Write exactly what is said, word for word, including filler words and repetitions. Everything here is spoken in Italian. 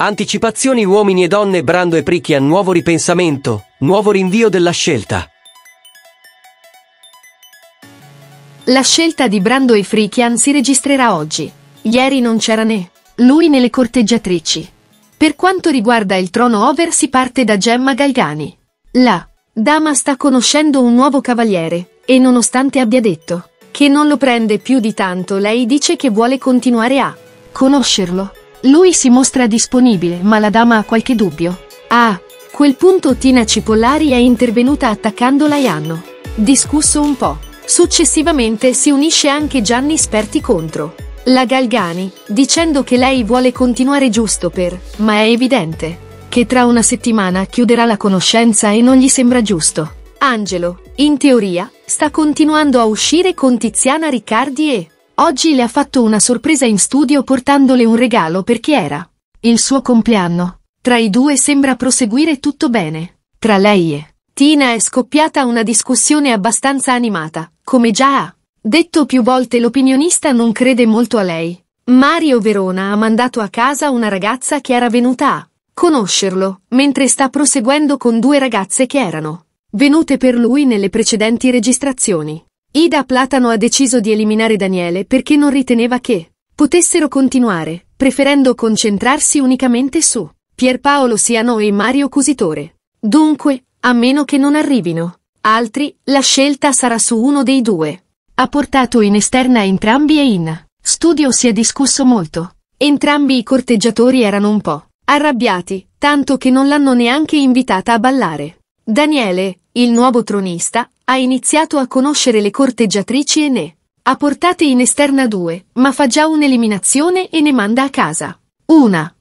Anticipazioni uomini e donne Brando e Pricchian, nuovo ripensamento, nuovo rinvio della scelta. La scelta di Brando e Pricchian si registrerà oggi. Ieri non c'era né lui né le corteggiatrici. Per quanto riguarda il trono over si parte da Gemma Galgani. La dama sta conoscendo un nuovo cavaliere, e nonostante abbia detto che non lo prende più di tanto, lei dice che vuole continuare a conoscerlo. Lui si mostra disponibile, ma la dama ha qualche dubbio. A quel punto Tina Cipollari è intervenuta attaccandola e hanno discusso un po'. Successivamente si unisce anche Gianni Sperti contro la Galgani, dicendo che lei vuole continuare giusto per, ma è evidente che tra una settimana chiuderà la conoscenza e non gli sembra giusto. Angelo, in teoria, sta continuando a uscire con Tiziana Riccardi e oggi le ha fatto una sorpresa in studio portandole un regalo perché era il suo compleanno. Tra i due sembra proseguire tutto bene. Tra lei e Tina è scoppiata una discussione abbastanza animata, come già ha detto più volte l'opinionista non crede molto a lei. Mario Verona ha mandato a casa una ragazza che era venuta a conoscerlo, mentre sta proseguendo con due ragazze che erano venute per lui nelle precedenti registrazioni. Ida Platano ha deciso di eliminare Daniele perché non riteneva che potessero continuare, preferendo concentrarsi unicamente su Pierpaolo Siano e Mario Cusitore. Dunque, a meno che non arrivino altri, la scelta sarà su uno dei due. Ha portato in esterna entrambi e in studio si è discusso molto. Entrambi i corteggiatori erano un po' arrabbiati, tanto che non l'hanno neanche invitata a ballare. Daniele, il nuovo tronista, ha iniziato a conoscere le corteggiatrici e ne ha portate in esterna due, ma fa già un'eliminazione e ne manda a casa una.